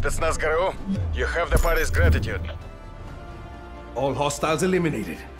Spetsnaz ГРУ, you have the party's gratitude. All hostiles eliminated.